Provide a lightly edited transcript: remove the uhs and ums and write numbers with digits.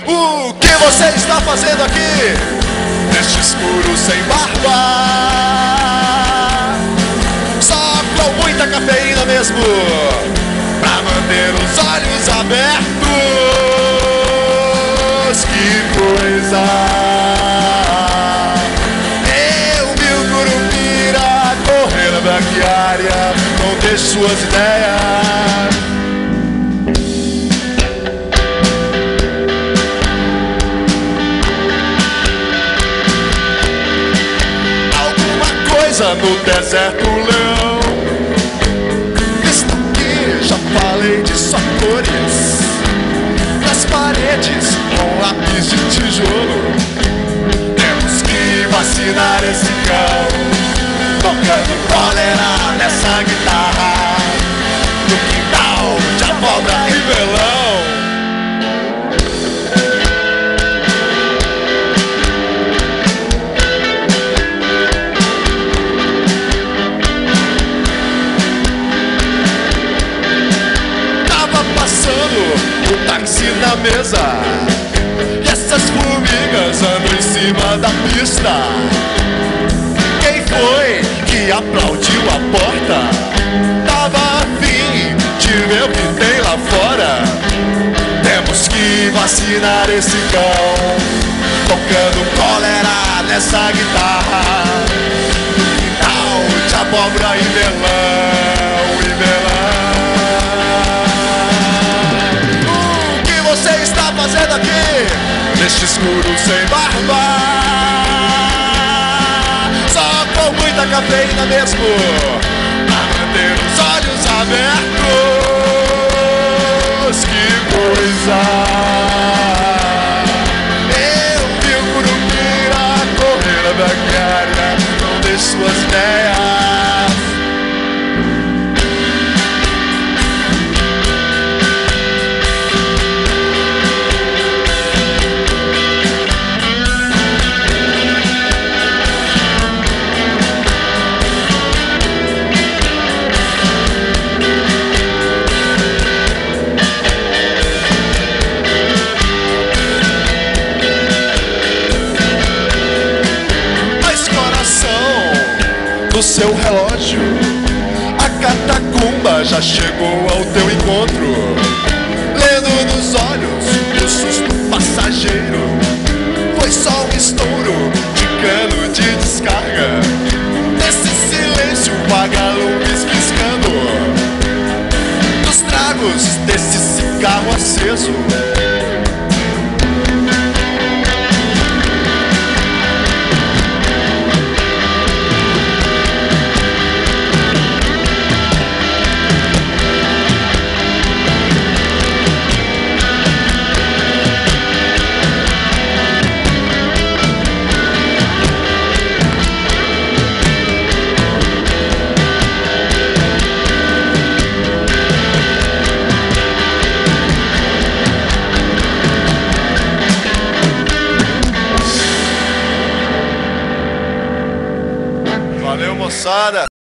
O que você está fazendo aqui? Neste escuro sem barba, só com muita cafeína mesmo, pra manter os olhos abertos. Que coisa! Eu vi o Curupira correr na braquiária, não ter suas ideias. No deserto, leão. Visto que já falei de só cores nas paredes com lápis de tijolo, temos que vacinar esse cão, tocando cólera nessa guitarra, no quintal de abóbora e melão. O táxi na mesa e essas formigas andam em cima da pista. Quem foi que aplaudiu a porta? Tava afim de ver o que tem lá fora. Temos que vacinar esse cão, tocando cólera nessa guitarra, no quintal de abóbora e melão, e melão. Fazendo aqui, neste escuro sem barba, só com muita cafeína mesmo, pra manter os olhos abertos. Que coisa! Eu vi o Curupira correr na braquiária, não deixe suas ideias. No seu relógio, a catacumba já chegou ao teu encontro, lendo nos olhos o susto passageiro. Foi só um estouro de cano de descarga, nesse silêncio vagalumes piscando, dos tragos desse cigarro aceso. Valeu, moçada!